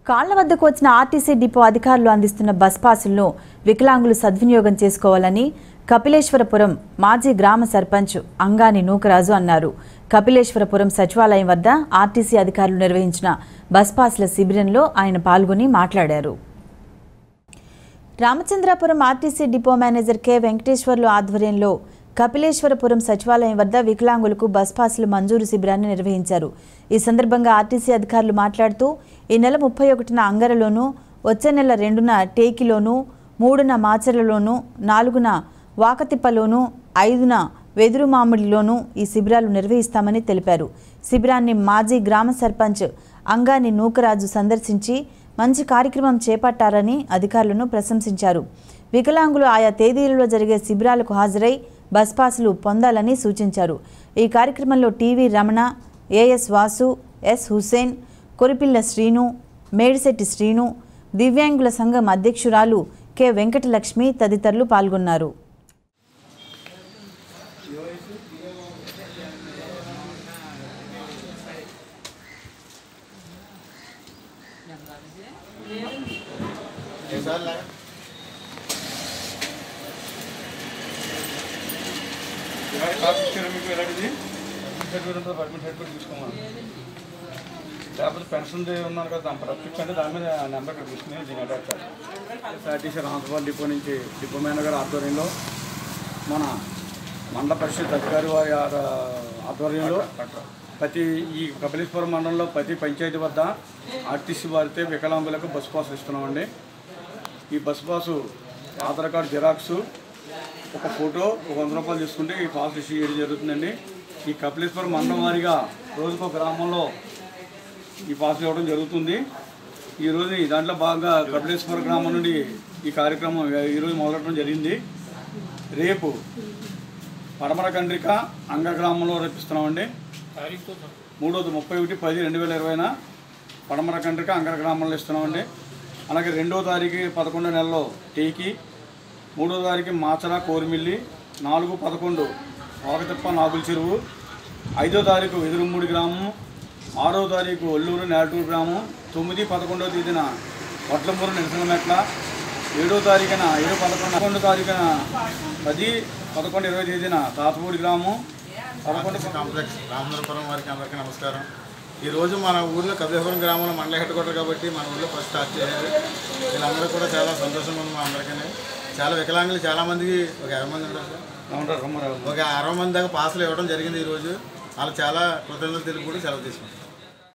కాళ్ల వద్దకు వచ్చిన ఆర్టీసీ డిపో అధికారులు అందిస్తున్న బస్ పాసులను వికలాంగులు సద్వినియోగం చేసుకోవాలని కపిలేశ్వరపురం మాజీ గ్రామ సర్పంచ్ అంగాని నూకరాజు అన్నారు. కపిలేశ్వరపురం సచివాలయం వద్ద ఆర్టీసీ అధికారులు నిర్వహించిన బస్ పాసుల శిబిరంలో ఆయన పాల్గొని మాట్లాడారు. Ramachandrapuram RTC depot manager K Venkateswarlu ఆధ్వర్యంలో కపిలేశ్వరపురం సచివాలయం వద్ద వికలాంగులకు బస్ పాసుల మంజూరు శిబిరాన్ని నిర్వహించారు. ఈ సందర్భంగా ఆర్టీసీ అధికారులు మాట్లాడుతూ ఈ నెల 31న అంగరలోను, వచ్చే నెల 2న టేకిలోను, 3న మాచర్లలోను, 4న వాకతిప్పలోను, 5న వెదురుమామిడిలోను ఈ శిబిరాలు నిర్వహిస్తామని తెలిపారు. శిబిరాన్ని మాజీ గ్రామ సర్పంచ్ అంగాని నూకరాజు సందర్శించి మంచి కార్యక్రమం చేపట్టారని అధికారులను ప్రశంసించారు. వికలాంగులు ఆయా తేదీలలో జరిగే శిబిరాలకు హాజరై బస్ పాసులు పొందాలని సూచించారు. ఈ కార్యక్రమంలో TV Ramana, AS Vasu, S Hussain, Koripilla Srinu, Medisetti Srinu, దివ్యాంగుల సంఘం అధ్యక్షురాలు కె వెంకటలక్ష్మి తదితరులు పాల్గొన్నారు. లేకపోతే పెన్షన్ ఉన్నారు కదా రప్పించండి, దాని మీద నెంబర్ తీసుకుని దీని అటాక్ ఆర్టీసీ రామచంద్రపురం డిపో నుంచి డిపో మేనేజర్ ఆధ్వర్యంలో మన మండల పరిషత్ అధికారి వారి ఆధ్వర్యంలో ఈ కపిలేశ్వరం మండలంలో ప్రతి పంచాయతీ వద్ద ఆర్టీసీ వారితే వికలాంగులకు బస్సు పాసు ఇస్తున్నామండి. ఈ bus pass Aadhaar card xerox, ఒక ఫోటో, ఒక 100 రూపాయలు తీసుకుంటే ఈ పాస్ ఇష్యూ చేయడం జరుగుతుందండి. ఈ కపిలేశ్వరం మండలం వారిగా రోజుకో గ్రామంలో ఈ పాస్ ఇవ్వడం జరుగుతుంది. ఈరోజు దాంట్లో బాగా కపిలేశ్వర గ్రామం నుండి ఈ కార్యక్రమం ఈరోజు మొదలెట్టడం జరిగింది. రేపు పడమర కండ్రిక అంగ గ్రామంలో రేపిస్తున్నామండి. 31/10/2020 పడమర కండ్రిక అంగ గ్రామంలో ఇస్తున్నామండి. అలాగే 2వ తారీఖు 11 నెలలో టేకి, 3వ తారీఖు మాచర కోరిమిల్లి, 4/11 వాకతిప్ప నాగుల చెరువు, 5వ తారీఖు వెదురుమూడి గ్రామం, 6వ తారీఖు ఒల్లూరు నేటూరు గ్రామం, 9/11 తేదీన వడ్లమూరు నిరసనమెట్ల, 7వ తారీఖున 7/11 తారీఖున 10/11/20 తేదీన తాతపూడి గ్రామం, 11 కాంప్లెక్స్ రామచంద్రపురం వారికి అందరికీ నమస్కారం. ఈరోజు మన ఊళ్ళో కపిలేశ్వరం గ్రామంలో మండల హెడ్ క్వార్టర్ కాబట్టి మన ఊళ్ళో ఫస్ట్ స్టార్ట్ చేయాలి. వీళ్ళందరూ కూడా చాలా సంతోషంగా ఉంది. మా అందరికీ చాలా వికలాంగులు చాలామందికి ఒక 50 మంది ఉంటారు, ఒక 60 మంది దాకా పాసులు ఇవ్వడం జరిగింది. ఈరోజు వాళ్ళు చాలా కృతజ్ఞతలు తెలుపు కూడా సెలవు తీసుకుంటారు.